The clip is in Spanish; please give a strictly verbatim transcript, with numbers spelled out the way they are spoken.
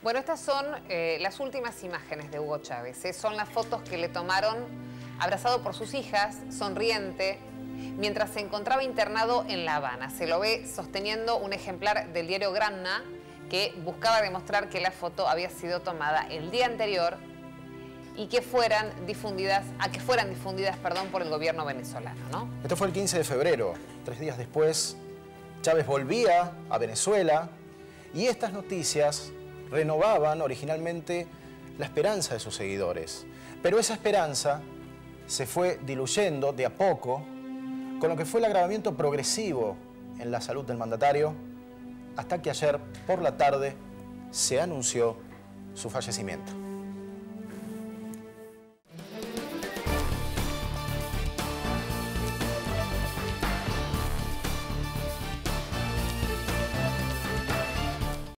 Bueno, estas son eh, las últimas imágenes de Hugo Chávez. ¿eh? Son las fotos que le tomaron abrazado por sus hijas, sonriente, mientras se encontraba internado en La Habana. Se lo ve sosteniendo un ejemplar del diario Granma que buscaba demostrar que la foto había sido tomada el día anterior y que fueran difundidas, a que fueran difundidas, perdón, por el gobierno venezolano, ¿no? Esto fue el quince de febrero. Tres días después, Chávez volvía a Venezuela y estas noticias renovaban originalmente la esperanza de sus seguidores. Pero esa esperanza se fue diluyendo de a poco con lo que fue el agravamiento progresivo en la salud del mandatario, hasta que ayer por la tarde se anunció su fallecimiento.